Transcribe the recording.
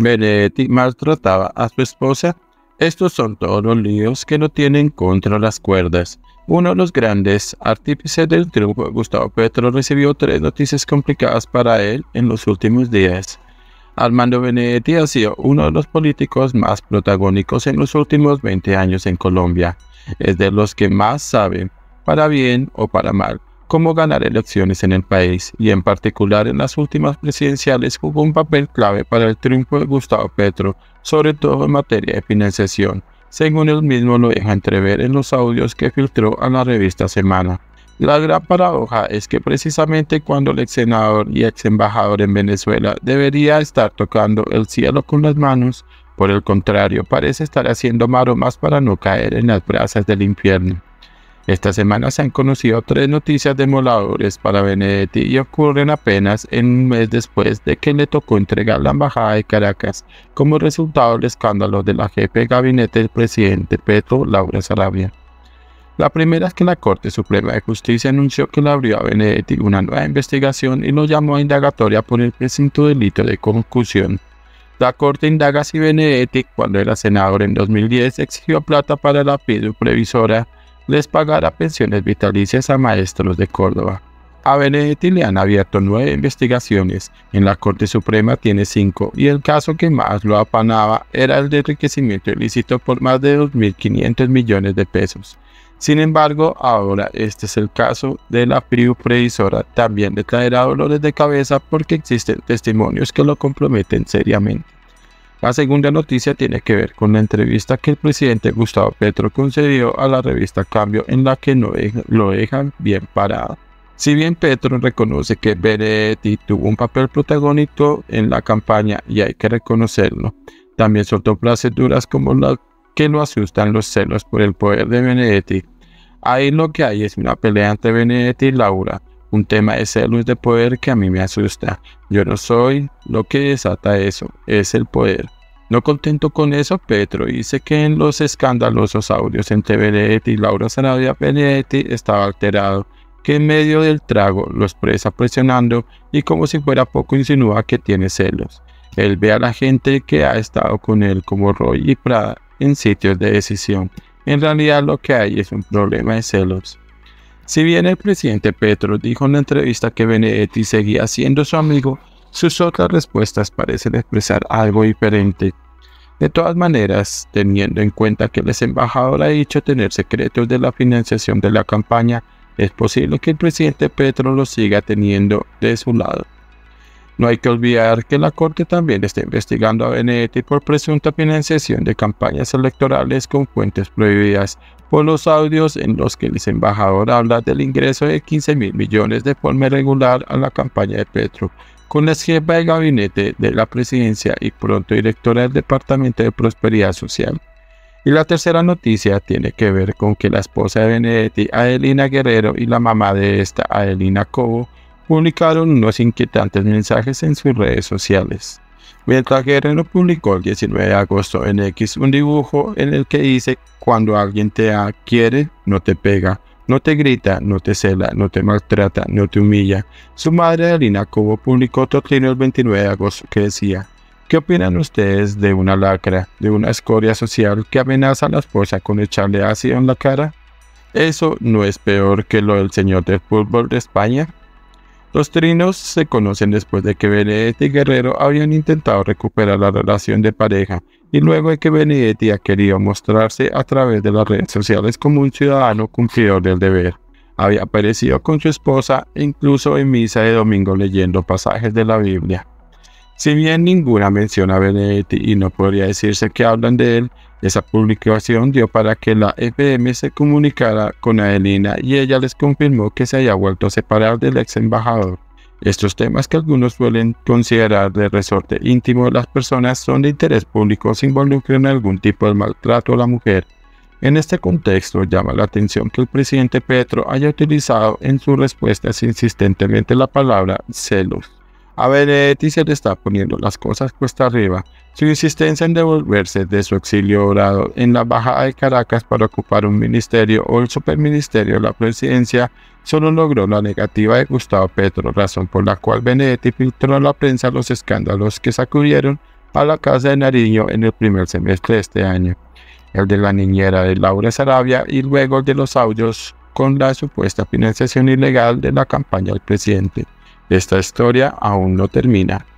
Benedetti maltrataba a su esposa. Estos son todos los líos que lo tienen contra las cuerdas. Uno de los grandes artífices del triunfo, Gustavo Petro, recibió 3 noticias complicadas para él en los últimos días. Armando Benedetti ha sido uno de los políticos más protagónicos en los últimos 20 años en Colombia. Es de los que más saben, para bien o para mal, cómo ganar elecciones en el país, y en particular en las últimas presidenciales jugó un papel clave para el triunfo de Gustavo Petro, sobre todo en materia de financiación, según él mismo lo deja entrever en los audios que filtró a la revista Semana. La gran paradoja es que precisamente cuando el ex senador y ex embajador en Venezuela debería estar tocando el cielo con las manos, por el contrario parece estar haciendo maromas para no caer en las brasas del infierno. Esta semana se han conocido 3 noticias demoledoras para Benedetti y ocurren apenas en un mes después de que le tocó entregar la embajada de Caracas como resultado del escándalo de la jefe de gabinete del presidente Petro, Laura Sarabia. La primera es que la Corte Suprema de Justicia anunció que le abrió a Benedetti una nueva investigación y lo llamó a indagatoria por el presunto delito de concusión. La Corte indaga si Benedetti, cuando era senador en 2010, exigió plata para la FIDU previsora les pagara pensiones vitalicias a maestros de Córdoba. A Benedetti le han abierto 9 investigaciones, en la Corte Suprema tiene 5, y el caso que más lo apanaba era el de enriquecimiento ilícito por más de 2.500 millones de pesos. Sin embargo, ahora este es el caso de la FIDU previsora, también le traerá dolores de cabeza porque existen testimonios que lo comprometen seriamente. La segunda noticia tiene que ver con la entrevista que el presidente Gustavo Petro concedió a la revista Cambio, en la que lo dejan bien parado. Si bien Petro reconoce que Benedetti tuvo un papel protagónico en la campaña y hay que reconocerlo, también soltó frases duras como la que lo asustan los celos por el poder de Benedetti. Ahí lo que hay es una pelea entre Benedetti y Laura, un tema de celos de poder que a mí me asusta. Yo no soy lo que desata eso, es el poder. No contento con eso, Petro dice que en los escandalosos audios entre Benedetti y Laura Sarabia, Benedetti estaba alterado, que en medio del trago lo expresa presionando y como si fuera poco insinúa que tiene celos. Él ve a la gente que ha estado con él como Roy y Prada en sitios de decisión. En realidad lo que hay es un problema de celos. Si bien el presidente Petro dijo en la entrevista que Benedetti seguía siendo su amigo, sus otras respuestas parecen expresar algo diferente. De todas maneras, teniendo en cuenta que el ex embajador ha dicho tener secretos de la financiación de la campaña, es posible que el presidente Petro los siga teniendo de su lado. No hay que olvidar que la Corte también está investigando a Benedetti por presunta financiación de campañas electorales con fuentes prohibidas, por los audios en los que el ex embajador habla del ingreso de 15.000 millones de forma irregular a la campaña de Petro, con la jefa de gabinete de la presidencia y pronto directora del Departamento de Prosperidad Social. Y la tercera noticia tiene que ver con que la esposa de Benedetti, Adelina Guerrero, y la mamá de esta, Adelina Cobo, publicaron unos inquietantes mensajes en sus redes sociales. Mientras Guerrero publicó el 19 de agosto en X un dibujo en el que dice: cuando alguien te quiere, no te pega, no te grita, no te cela, no te maltrata, no te humilla. Su madre, Adelina Cobo, publicó otro trino el 29 de agosto que decía: ¿qué opinan ustedes de una lacra, de una escoria social que amenaza a la esposa con echarle ácido en la cara? ¿Eso no es peor que lo del señor del fútbol de España? Los trinos se conocen después de que Benedetti y Guerrero habían intentado recuperar la relación de pareja y luego de que Benedetti ha querido mostrarse a través de las redes sociales como un ciudadano cumplidor del deber. Había aparecido con su esposa incluso en misa de domingo leyendo pasajes de la Biblia. Si bien ninguna menciona a Benedetti y no podría decirse que hablan de él, esa publicación dio para que la FM se comunicara con Adelina y ella les confirmó que se había vuelto a separar del ex embajador. Estos temas, que algunos suelen considerar de resorte íntimo de las personas, son de interés público si involucran algún tipo de maltrato a la mujer. En este contexto, llama la atención que el presidente Petro haya utilizado en sus respuestas insistentemente la palabra celos. A Benedetti se le está poniendo las cosas cuesta arriba. Su insistencia en devolverse de su exilio dorado en la embajada de Caracas para ocupar un ministerio o el superministerio de la presidencia solo logró la negativa de Gustavo Petro, razón por la cual Benedetti filtró a la prensa los escándalos que sacudieron a la casa de Nariño en el primer semestre de este año, el de la niñera de Laura Sarabia y luego el de los audios con la supuesta financiación ilegal de la campaña del presidente. Esta historia aún no termina.